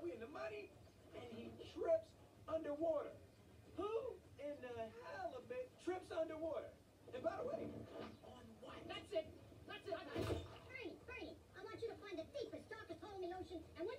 we in the money, and he trips underwater. Who in the halibut trips underwater? And by the way, on what? That's it. That's it. Bernie, I want you to find the deepest, darkest hole in the ocean, and when